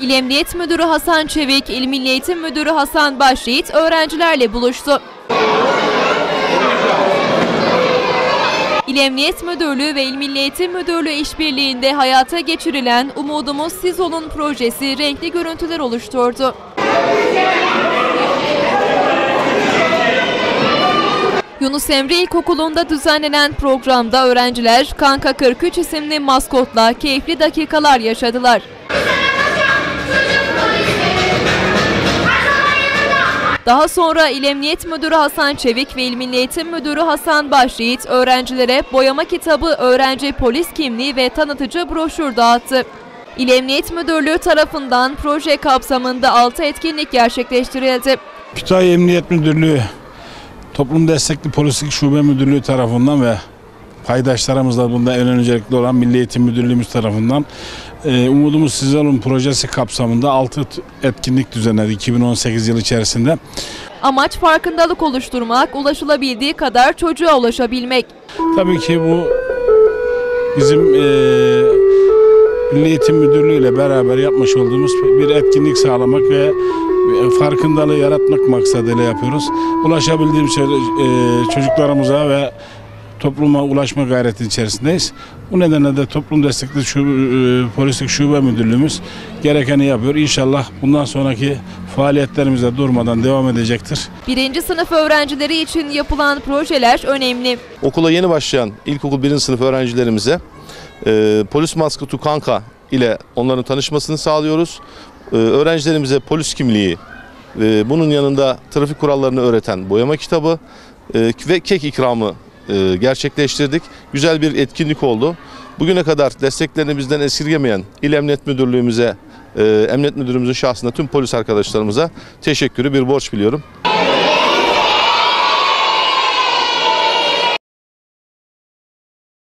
İl Emniyet Müdürü Hasan Çevik, İl Milli Eğitim Müdürü Hasan Başyiğit öğrencilerle buluştu. İl Emniyet Müdürlüğü ve İl Milli Eğitim Müdürlüğü işbirliğinde hayata geçirilen Umudumuz Siz Olun projesi renkli görüntüler oluşturdu. Yunus Emre İlkokulu'nda düzenlenen programda öğrenciler Kanka 43 isimli maskotla keyifli dakikalar yaşadılar. Daha sonra İl Emniyet Müdürü Hasan Çevik ve İl Milli Eğitim Müdürü Hasan Başyiğit öğrencilere boyama kitabı, öğrenci polis kimliği ve tanıtıcı broşür dağıttı. İl Emniyet Müdürlüğü tarafından proje kapsamında 6 etkinlik gerçekleştirildi. Kütahya Emniyet Müdürlüğü, Toplum Destekli Polislik Şube Müdürlüğü tarafından ve paydaşlarımızla bunda en öncelikli olan Milli Eğitim Müdürlüğümüz tarafından Umudumuz Siz Olun projesi kapsamında 6 etkinlik düzenledi 2018 yılı içerisinde. Amaç farkındalık oluşturmak, ulaşılabildiği kadar çocuğa ulaşabilmek. Tabii ki bu bizim Milli Eğitim Müdürlüğü ile beraber yapmış olduğumuz bir etkinlik sağlamak ve farkındalığı yaratmak maksadıyla yapıyoruz. Ulaşabildiğimiz çocuklarımıza ve topluma ulaşma gayreti içerisindeyiz. Bu nedenle de Toplum Destekli Polislik Şube Müdürlüğümüz gerekeni yapıyor. İnşallah bundan sonraki faaliyetlerimize durmadan devam edecektir. 1. sınıf öğrencileri için yapılan projeler önemli. Okula yeni başlayan ilkokul 1. sınıf öğrencilerimize polis maskotu Kanka ile onların tanışmasını sağlıyoruz. Öğrencilerimize polis kimliği, bunun yanında trafik kurallarını öğreten boyama kitabı ve kek ikramı gerçekleştirdik. Güzel bir etkinlik oldu. Bugüne kadar desteklerini bizden esirgemeyen İl Emniyet Müdürlüğümüze, Emniyet Müdürümüzün şahsında tüm polis arkadaşlarımıza teşekkürü bir borç biliyorum.